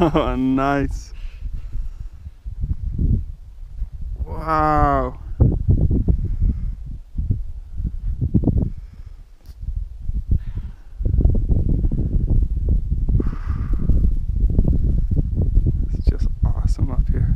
Oh, nice. Wow. It's just awesome up here.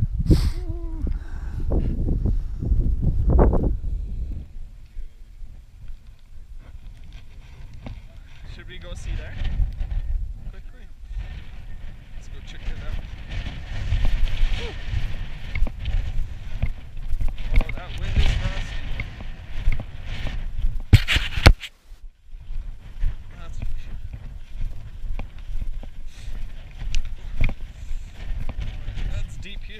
Should we go see there? Quickly. Let's go check it out. Woo. Oh, that wind is nasty. That's for sure. That's deep here.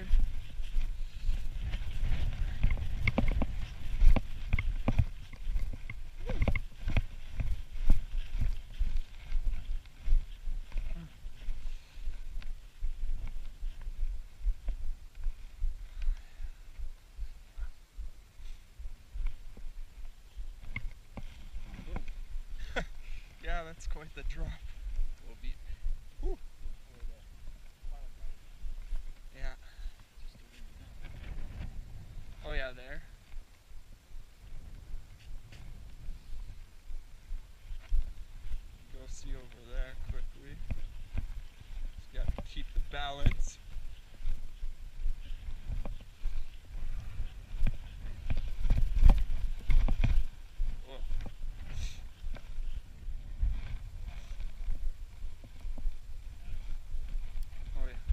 Yeah, that's quite the drop. Will be. Whew. Yeah. Oh yeah, there. Go see over there quickly. Just gotta keep the balance. Whoa. Oh yeah.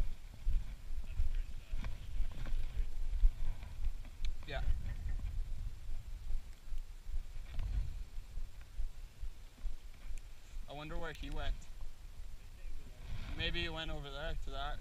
Yeah. I wonder where he went. Maybe he went over there to that.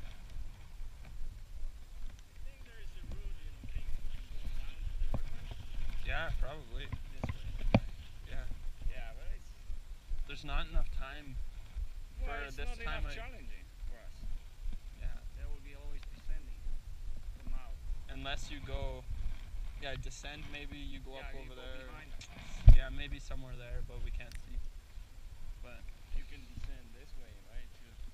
Yeah, probably. Yeah. Yeah, but There's not enough time for it's this not time. enough challenging for us. Yeah. There will be always descending from out. Unless you go, yeah, descend. Maybe you go up You over go there. behind us. Yeah, maybe somewhere there, but we can't see. But You can descend this way, right?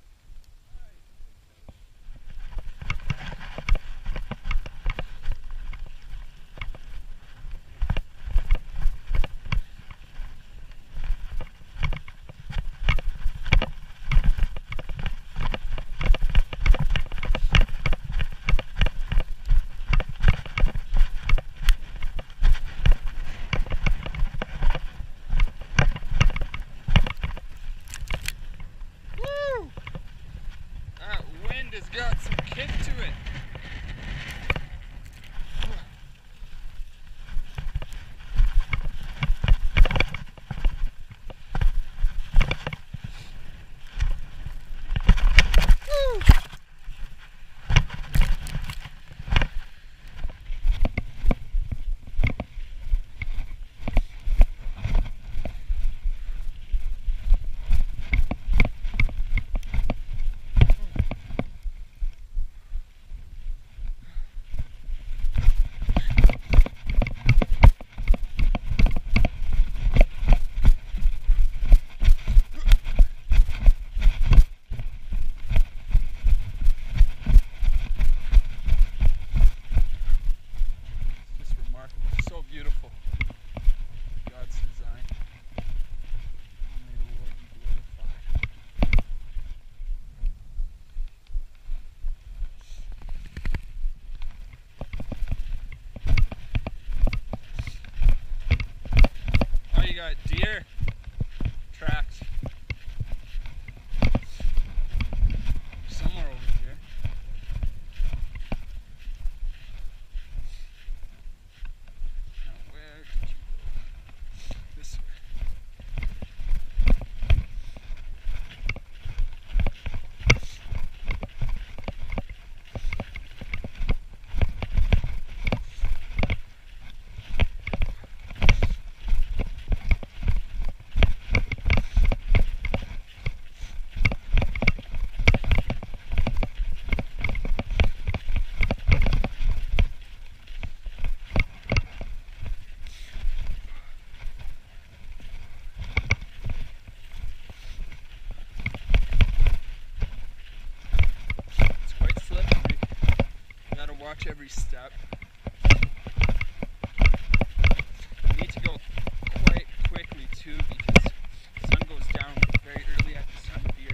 woo! That wind has got some kick to it. watch every step. You need to go quite quickly too, because the sun goes down very early at this time of year.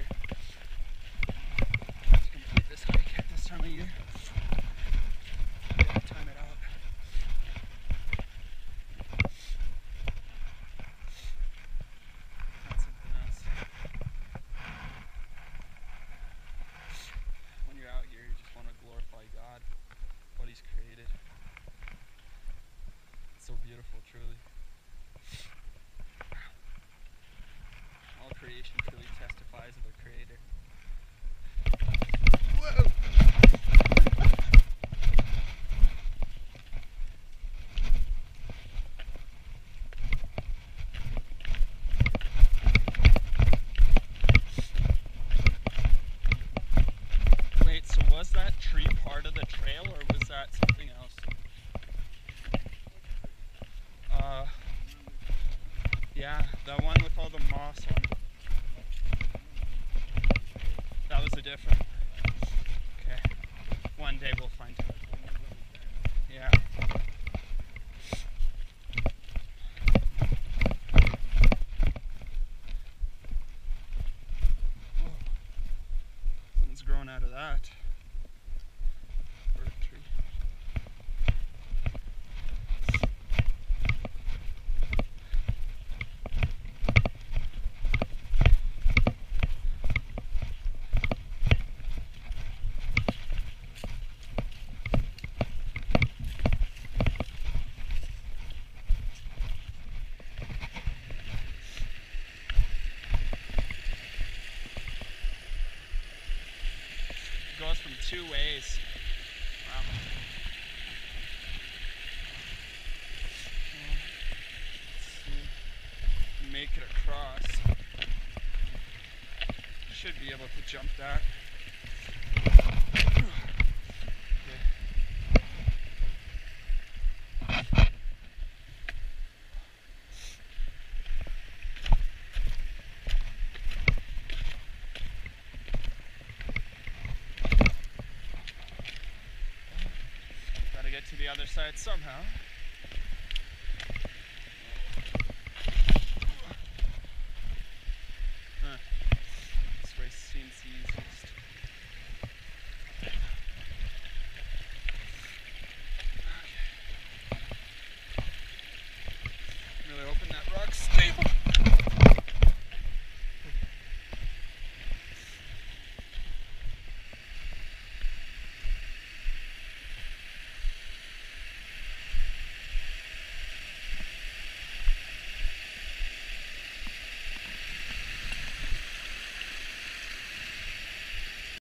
To complete this hike at this time of year, you gotta time it out. That's something else. When you're out here, you just want to glorify God, what He's created. It's so beautiful, truly. All creation truly testifies of a Creator. Whoa! Wait, so was that tree part of the trail, or was that something else? Yeah, the one with all the moss on it. That was a different one. Okay. One day we'll find it. Yeah. Whoa. Something's growing out of that. Bird tree. Goes from two ways. Wow. Let's see. Make it across. Should be able to jump that. Gotta get to the other side somehow.